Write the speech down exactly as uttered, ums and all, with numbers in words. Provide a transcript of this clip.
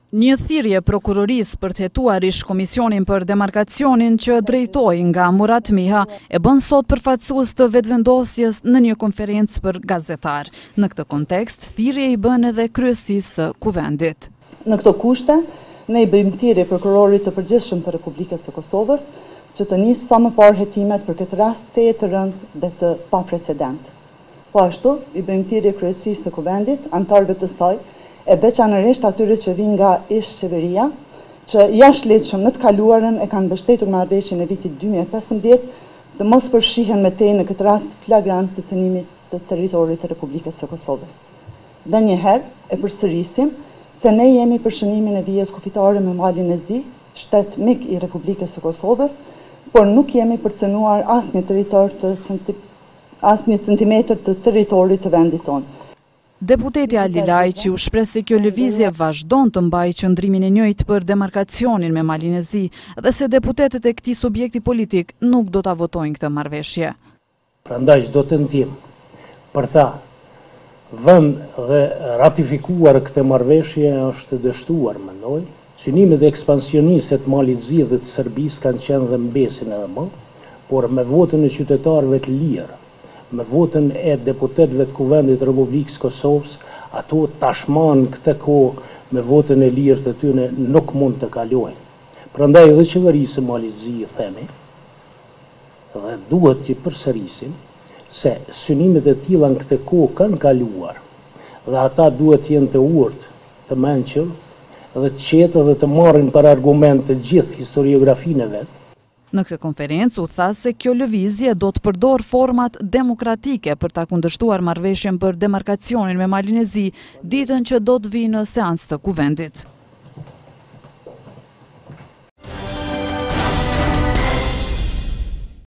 Një thirrje prokurorisë për të hetuar ish komisionin për demarkacionin që drejtoi nga Murat Miha e bën sot përfaqësues të vetëvendosjes në një konferencë për gazetar. Në këtë kontekst, thirrje i bën edhe kryesisë së kuvendit. Në këto kushte, ne i bëjmë thirrje prokurorit të përgjithshëm të Republikës së Kosovës që të nisë sa më parë hetimet për këtë rast të të rëndë dhe të paprecedent. Po ashtu, i bëjmë thirrje kryesisë së kuvendit, anëtarëve të saj, e veçanërisht atyre që vinë nga ish qeveria, që jashtëligjshëm në të kaluarën e kanë mbështetur marrëveshjen e vitit dy mijë e pesëmbëdhjetë, të mos përfshihen me tej në këtë rast flagrant të cënimit të territorit të Republikës së Kosovës. Dhe njëherë e përsërisim se ne jemi për shënimin e vijës kufitare me malin e Zi, shtet mik i Republikës së Kosovës, por nuk jemi për të cënuar asnjë territor të asnjë centimetër të territorit të vendit tonë. Deputeti Ali Lajçi u shpreh se kjo lëvizje vazhdon të mbajë qëndrimin e njëjtë për demarkacionin me malin e Zi dhe se deputetët e këtij subjekti politik nuk do ta votojnë këtë marrëveshje. Prandaj çdo tentim për ta vënë dhe ratifikuar këtë marrëveshje është dështuar, mendoj. Synimet e ekspansioniste të malit Zi dhe të Serbisë kanë qenë dhe mbesin edhe më, por me votën e qytetarëve të lirë, me votën e deputetëve të Kuvendit të Republikës Kosovës, ato tashman këtë kohë me votën e lirë të tyre nuk mund të kalojnë. Prandaj edhe qeverisë e Malit Zi i themi, dhe duhet të përsërisim se synimet e tilla në këtë kohë kanë kaluar dhe ata duhet të jenë të urtë, të mençur dhe të qetë dhe të marrin për argument të gjithë historiografinë e vet. Në këtë konferencë u tha se kjo lëvizje do të përdor format demokratike për ta kundërshtuar marrëveshjen për demarkacionin me malin e Zi ditën që do të vijë në seancë të kuvendit.